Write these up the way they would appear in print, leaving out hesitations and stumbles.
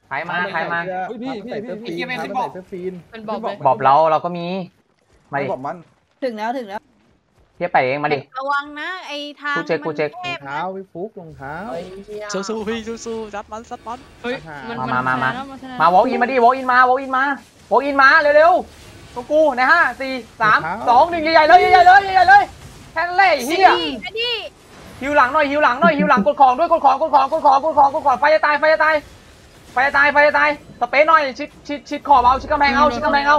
ใครมาใครมาพี่ใส่เสื้อฟีนใส่เสื้อฟีนเป็นบอบเลยบอบเราก็มีมาดิบอกมันถึงแล้วเทียบไปเองมาดิระวังนะไอ้ทางกูเช็ครองเท้าพี่ฟุกรองเท้าสู้ๆพี่สู้ๆซัดมันเฮ้ยมาวอล์กอินมาดิวอล์กอินมาวอล์กอินมาเร็วๆตัวกูใน5 4 3 2 1ใหญ่ๆเลยแค่นั้นเลยเฮียฮิวหลังหน่อยกดของด้วยกดของไฟจะตายสเปซหน่อยชิดขอบเอาชิดกำแพงเอา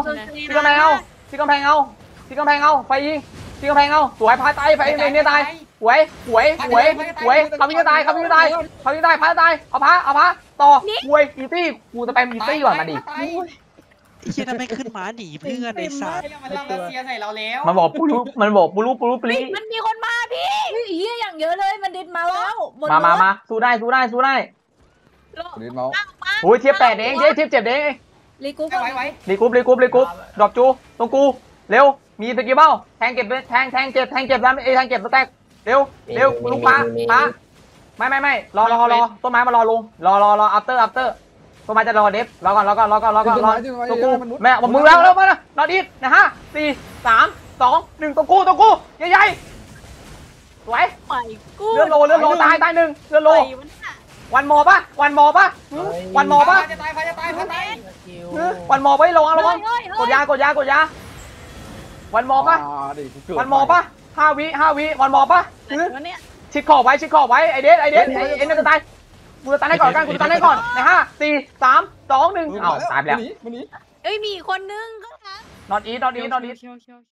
ไฟยิงชิดกำแพงเอาสวยพาตายไฟเนี่ยตายหวยเขาวิ่งตายพาตายเอาพาต่อหวยอีตี้กูจะไปอีตี้ก่อนมาดิไอ้เหี้ยทำไมขึ้นมาหนีเพื่อนไอ้สัตว์มันรัสเซียใส่เราแล้วมันบอกปูรุปลีมันมีคนมาพี่เฮียอย่างเยอะเลยมันดิดมาแล้วมาสู้ได้ดินเมาโอ้ยเทียบ8เองเทียบ7เองรีกูไว้รีกรุ๊ปดรอปจูตรงกูเร็วมีสกิลเบ้าแทงเก็บแทงเก็บแล้วแทงเก็บสแต็กเร็วลูกป้าไม่รอต้นไม้มารอลงรออัปเตอร์ต้นไม้จะรอเดฟรอก่อนตัวกูแม่มึงแล้วมานอนอีทนะ5 4 3 2 1ตัวกูใหญ่สวยไปกูเลื่อนโลตาย1เลื่อนโลวันมอปะวันมอปะจะตายจะตายวันมอไประวังกดยาวันมอปะ5 วิวันมอปะชิดขอบไว้ไอเดสเนี่ยจะตายกูจะตายให้ก่อนใน5 4 3 2 1อ้าวตายไปแล้วเอ้ยมีคนนึงข้างหลังนอนอีท